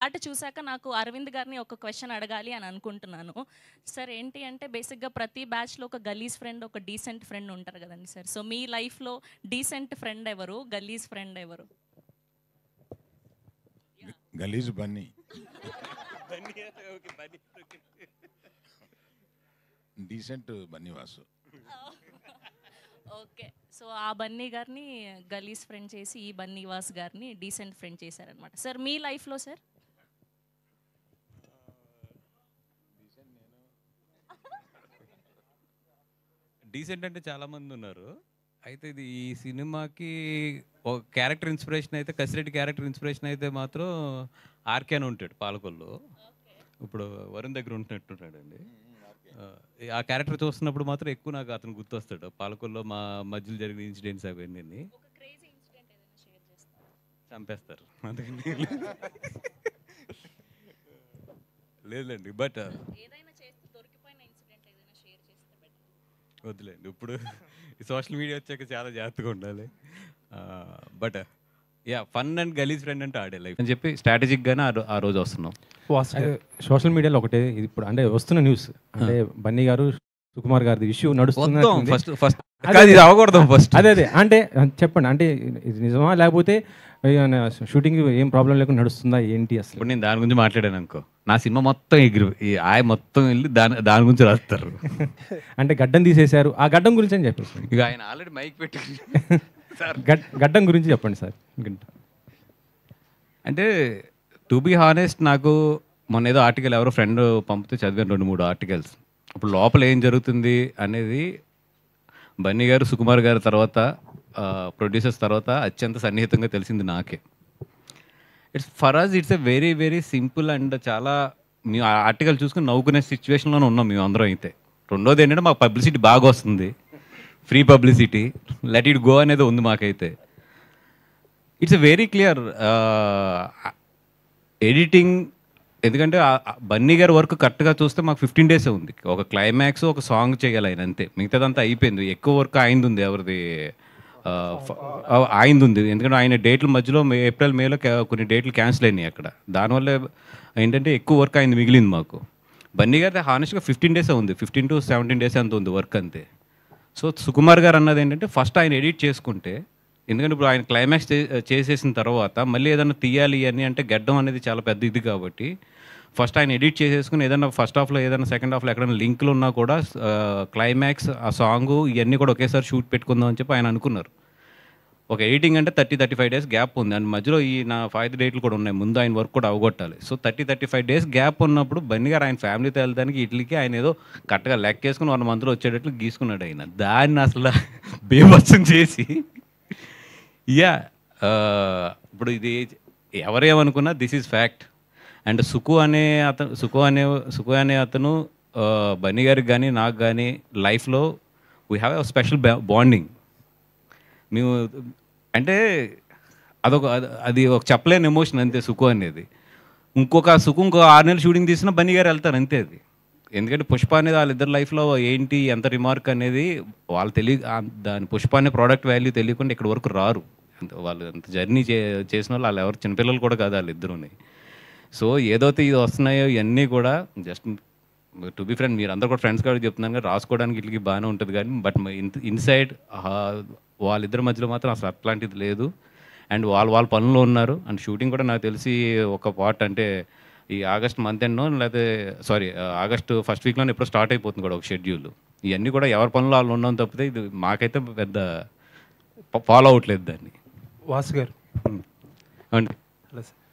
పాట చూసాక నాకు అరవింద్ గారిని ఒక క్వశ్చన్ అడగాలి అని అనుకుంటున్నాను సార్. ఏంటి అంటే బేసిక్గా ప్రతి బ్యాచ్లో ఒక గలీజ్ ఫ్రెండ్, ఒక డీసెంట్ ఫ్రెండ్ ఉంటారు కదండి సార్. సో మీ లైఫ్లో డీసెంట్ ఫ్రెండ్ ఎవరు, గలీజ్ ఫ్రెండ్ ఎవరు? గలీజ్ Bunny. Decent Bunny Vasu. Okay, so ఆ బన్నీ గారిని గలీజ్ ఫ్రెండ్ చేసి ఈ బన్నీవాస్ గారిని డీసెంట్ ఫ్రెండ్ చేశారనమాట సార్. మీ లైఫ్లో సార్? డీసెంట్ అంటే చాలామంది ఉన్నారు. అయితే ఇది ఈ సినిమాకి ఒక క్యారెక్టర్ ఇన్స్పిరేషన్ అయితే, కసిరెడ్డి క్యారెక్టర్ ఇన్స్పిరేషన్ అయితే మాత్రం ఆర్కే అని ఉంటాడు పాలకొల్లు. ఇప్పుడు వరుణ్ దగ్గర ఉంటున్నట్టున్నాడండి. ఆ క్యారెక్టర్ చూస్తున్నప్పుడు మాత్రం ఎక్కువ నాకు అతను గుర్తొస్తాడు. పాలకొల్లో మా మధ్యలో జరిగిన ఇన్సిడెంట్స్ అవన్నీ చంపేస్తారు అందుకని లేదులేండి. బట్ వద్దులేండి, ఇప్పుడు సోషల్ మీడియా వచ్చాక చాలా జాగ్రత్తగా ఉండాలి. బట్ యా, ఫన్ అండ్ గలీజ్ ఫ్రెండ్ అంటే ఆడే లైఫ్ అని చెప్పి స్ట్రాటజిక్గానే ఆ రోజు వస్తున్నాం. సోషల్ మీడియాలో ఒకటే ఇది ఇప్పుడు అంటే వస్తున్న న్యూస్ అంటే బన్నీ గారు సుకుమార్ గారి ఇష్యూ నడుస్తుంది. ఫస్ట్ ఇది అవ్వకూడదు ఫస్ట్. అదే అంటే చెప్పండి, అంటే ఇది నిజమా లేకపోతే షూటింగ్ ఏం ప్రాబ్లం లేకుండా నడుస్తుందా ఏంటి అసలు? ఇప్పుడు నేను దాని గురించి మాట్లాడాను అనుకో, నా సినిమా మొత్తం ఆయ మొత్తం వెళ్ళి దాని గురించి రాస్తారు. అంటే గడ్డం తీసేశారు, ఆ గడ్డం గురించి అని చెప్పేసి ఇక ఆయన ఆల్రెడీ మైక్ పెట్టి గడ్డం గురించి చెప్పండి సార్. అంటే టు బీ హానెస్ట్, నాకు మొన్న ఏదో ఆర్టికల్ ఎవరో ఫ్రెండ్ పంపితే చదివాను 2-3 ఆర్టికల్స్. ఇప్పుడు లోపల ఏం జరుగుతుంది అనేది బన్నీ గారు, సుకుమార్ గారి తర్వాత, ప్రొడ్యూసర్స్ తర్వాత అత్యంత సన్నిహితంగా తెలిసింది నాకే. For us it's a very very simple and చాలా మేము ఆ ఆర్టికల్ చూసుకుని నవ్వుకునే సిచ్యువేషన్లోనే ఉన్నాం మేము అందరం. అయితే రెండోది ఏంటంటే మాకు పబ్లిసిటీ బాగా వస్తుంది, free publicity, let it go అనేది ఉంది మాకైతే. It's a very clear editing. ఎందుకంటే బన్నీ గారి వర్క్ కరెక్ట్గా చూస్తే మాకు 15 days ఉంది. ఒక క్లైమాక్స్, ఒక సాంగ్ చేయాలి ఆయన, అంతే. మిగతాదంతా అయిపోయింది. ఎక్కువ వర్క్ ఆయనది ఉంది. ఎవరిది? ఆయనది ఉంది. ఎందుకంటే ఆయన డేట్ల మధ్యలో ఏప్రిల్ మేలో కొన్ని డేట్లు క్యాన్సిల్ అయినాయి అక్కడ. దానివల్ల ఏంటంటే ఎక్కువ వర్క్ అయింది మిగిలింది మాకు. బన్నీ గారి హానెస్ట్గా 15 days ఉంది, 15 to 17 days అంత ఉంది వర్క్, అంతే. సో సుకుమార్ గారు అన్నది ఏంటంటే ఫస్ట్ ఆయన ఎడిట్ చేసుకుంటే, ఎందుకంటే ఇప్పుడు ఆయన క్లైమాక్స్ చేసేసిన తర్వాత మళ్ళీ ఏదైనా తీయాలి అని అంటే గడ్డం అనేది చాలా పెద్ద ఇది కాబట్టి ఫస్ట్ ఆయన ఎడిట్ చేసేసుకుని ఏదైనా ఫస్ట్ హాఫ్లో ఏదైనా సెకండ్ హాఫ్లో ఎక్కడైనా లింక్లు ఉన్నా కూడా క్లైమాక్స్, ఆ సాంగు ఇవన్నీ కూడా ఒకేసారి షూట్ పెట్టుకుందాం అని చెప్పి ఆయన అనుకున్నారు. ఒక ఎడిటింగ్ అంటే 30-35 days గ్యాప్ ఉంది. అండ్ మధ్యలో ఈ నా 5 డేట్లు కూడా ఉన్నాయి, ముందు ఆయన వర్క్ కూడా అవగొట్టాలి. సో 30-35 days గ్యాప్ ఉన్నప్పుడు బన్నీ గారు ఆయన ఫ్యామిలీతో వెళ్ళడానికి ఇట్లకి ఆయన ఏదో కరెక్ట్గా లెక్కేసుకుని 1 monthలో వచ్చేటట్లు గీసుకున్నాడు ఆయన. దాన్ని అసలు బేభత్సం చేసి యా, ఇప్పుడు ఇది ఎవరేమనుకున్నా this is fact. And Suku అనే అతను బన్నీ గారికి కానీ నాకు కానీ లైఫ్లో we have a special bonding. మేము అంటే అది ఒక చెప్పలేని ఎమోషన్, అంతే. సుకు అనేది ఇంకో 6 నెలలు షూటింగ్ తీసినా బన్నీ గారు వెళ్తారు, అంతే. అది ఎందుకంటే పుష్ప అనేది వాళ్ళిద్దరు లైఫ్లో ఏంటి, ఎంత రిమార్క్ అనేది వాళ్ళు దాని పుష్ప అనే ప్రోడక్ట్ వాల్యూ తెలియకుండా ఇక్కడ వరకు రారు. వాళ్ళు అంత జర్నీ చేసిన వాళ్ళు ఎవరు చిన్నపిల్లలు కూడా కాదు వాళ్ళిద్దరుని. సో ఏదైతే ఇది వస్తున్నాయో ఇవన్నీ కూడా జస్ట్ టు బి ఫ్రెండ్, మీరు అందరూ కూడా ఫ్రెండ్స్ కాబట్టి చెప్తున్నాను కానీ రాసుకోవడానికి ఇట్లకి బాగానే ఉంటుంది కానీ బట్ ఇన్సైడ్ వాళ్ళిద్దరి మధ్యలో మాత్రం అసలు అట్లాంటిది లేదు. అండ్ వాళ్ళ పనుల్లో ఉన్నారు. అండ్ షూటింగ్ కూడా నాకు తెలిసి ఒక పార్ట్ అంటే ఈ ఆగస్ట్ మంత్ ఎండ్నో లేకపోతే ఆగస్ట్ ఫస్ట్ వీక్లోనే ఎప్పుడో స్టార్ట్ అయిపోతుంది కూడా ఒక షెడ్యూల్. ఇవన్నీ కూడా ఎవరి పనులు వాళ్ళు ఉన్నాం తప్పితే ఇది మాకైతే పెద్ద ఫాలో అవ్వట్లేదు దాన్ని. వాసు గారు అండి.